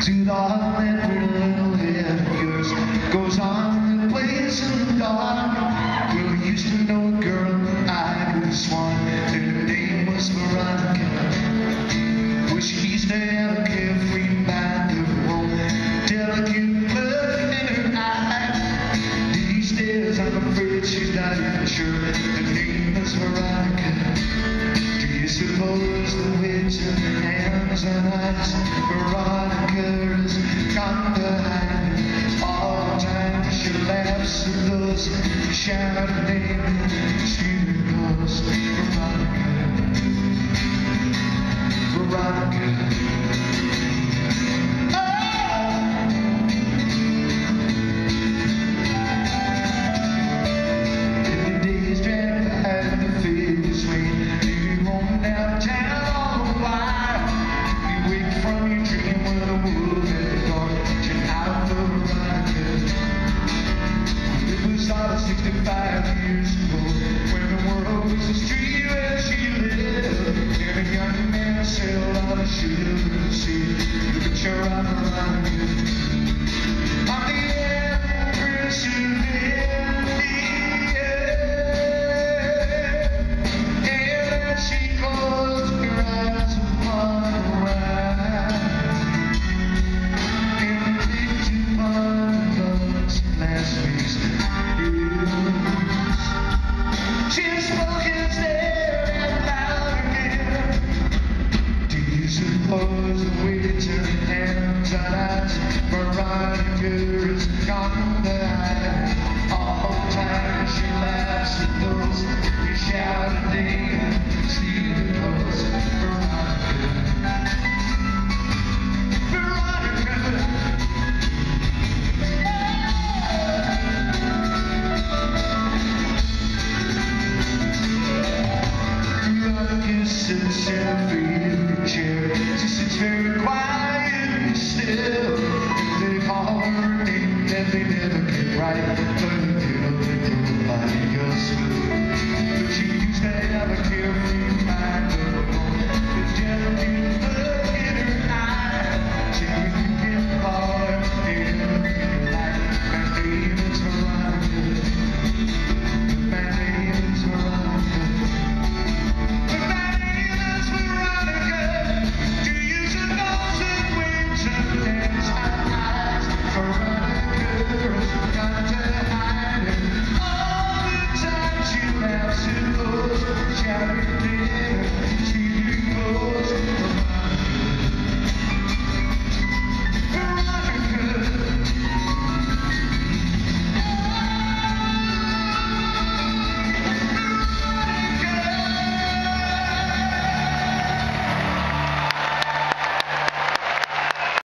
to the heart that pretty little head of yours goes on the place in the dark. Well, we used to know a girl I could have sworn that her name was Veronica. Well, she used to have a carefree mind of her own, delicate blood in her eye. These days I'm afraid she's not even sure her name is Veronica. Do you suppose the witch in the hands and eyes Veronica is gone to hide? All the time she laughs at those who shout her name, she calls Veronica, Veronica. Veronica is gone to hide. All the time she laughs at those who shout her name. She calls Veronica, Veronica. Veronica sits in a faded chair. She sits very